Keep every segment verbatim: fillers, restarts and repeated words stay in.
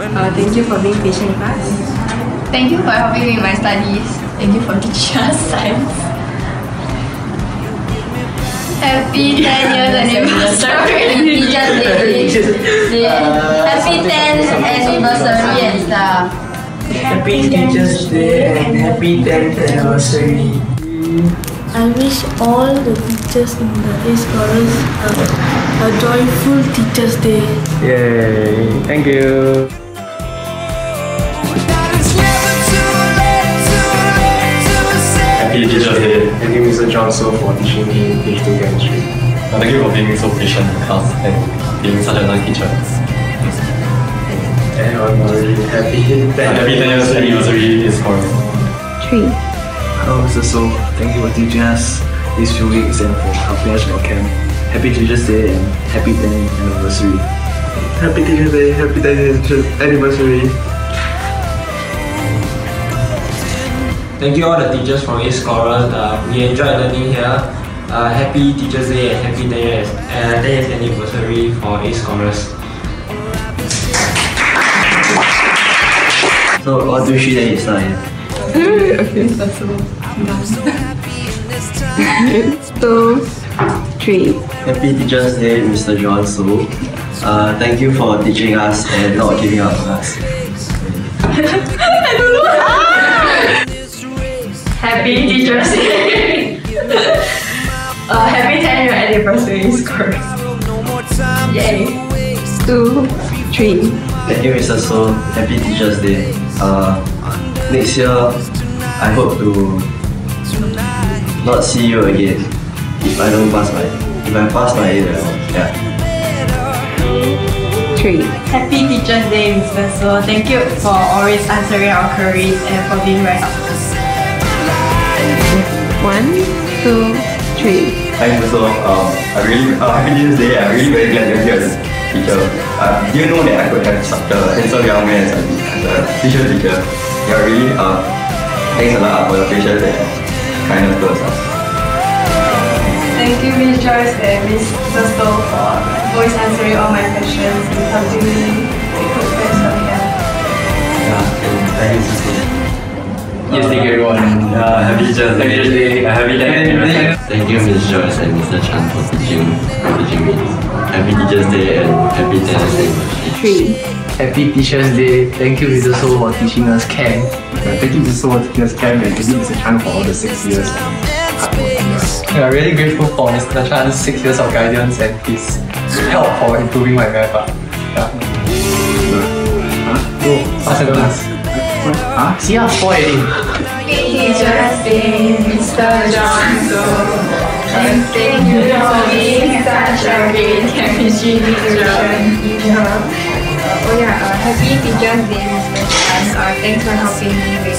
Uh, thank you for being patient with us. Thank you for helping me with my studies. Thank you for teaching us science. Happy ten years anniversary Teachers Day. Happy tenth anniversary and stuff. Happy Teachers Day and happy tenth anniversary. I wish all the teachers in the A Scholars a, a joyful Teachers Day. Yay! Thank you. Happy Teachers Day. Thank you, Mister John So, for teaching me H two chemistry. Thank you for being so patient in class and being such a nice teacher. And I'm really happy. Happy ten years anniversary is for Three. Hello, Mister So. Thank you for teaching us these few weeks and for helping us with our camp. Happy Teachers Day and happy tenth anniversary. Happy Teachers Day, happy tenth anniversary. Thank you all the teachers from A Scholars. Uh, we enjoyed learning here. Uh, happy Teachers Day and happy ten years, uh, ten years anniversary for A Scholars. So, one, two, three, then you start. Okay. Two, three. Happy Teachers Day, Mister John So. Uh, thank you for teaching us and not giving up on us. I don't know. Ah! Happy Teachers Day. uh, happy ten year anniversary, Scholars. Yay. Two, three. Thank you, Mister So. Happy Teachers Day. Uh, next year, I hope to not see you again if I don't pass my if I pass my A level. Yeah. Three. Happy Teachers Day, Mister So. Thank you for always answering our queries and for being very helpful. One, two, three. Hi Mister So. Um, I really uh, happy Teachers Day. I'm really very glad you're here as a teacher. Uh, do you know that I could have such a handsome young man as a, as a teacher teacher? You're really uh, thanks a lot for your patience and kindness towards us. Thank you, Miss Joyce and Mister So for always answering all my questions and helping me take good friends from here. Yeah, and thank you, Mister So. Yes, thank you everyone. Uh, happy Teachers Day. Uh, happy Day. Thank you, Miss Joyce and Mister Chan for teaching for teaching me. Happy Teachers Day and happy tenth anniversary. Three. Happy Teachers Day. Thank you, Mister So, for teaching us chem. Uh, thank you, Mister So, for teaching us chem, and thank you, Mister Chan, for all the six years of hard work. We are really grateful for Mister Chan's six years of guidance and his help for improving my math. Yeah. Oh, Pass it on. huh? See us for it. Teachers Day, Mister John So. And thank you for being such a great chemistry teacher. Oh yeah, uh, happy Teachers Day, Mister Chan. Uh, thanks for helping me with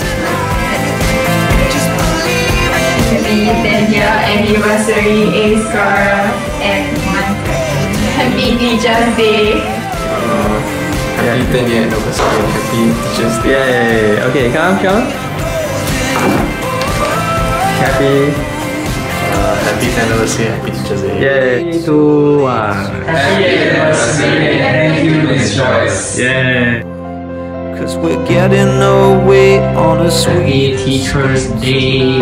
happy ten year anniversary A Scholars and one happy Teachers Day. Uh, happy ten year anniversary and happy Teachers Day. Yay! Okay, come, come. Happy. Uh, happy tenth anniversary and happy Teachers Day. Yay! Three, two, one. Happy anniversary and thank you, Miss Joyce. Yay! Cause we're getting away on a sweet Happy Teachers Day.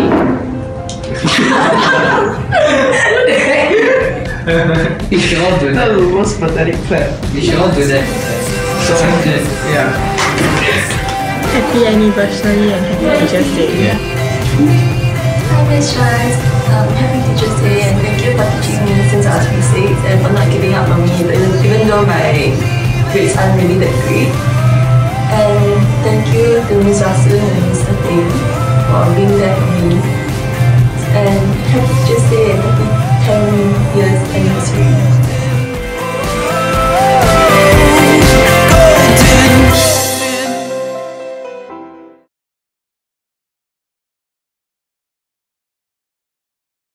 We should all do that. That's the most pathetic clap. We should all do that. So good. Yeah. Happy anniversary and happy Teachers Day. Yeah. Hi Miss Joyce, um, happy Teachers Day and thank you for teaching me since I was P six and for not giving up on me even though my grades aren't really that great. And thank you to Miss Rasun and Mister Ting for being there for me. And happy Teachers Day and happy ten years anniversary.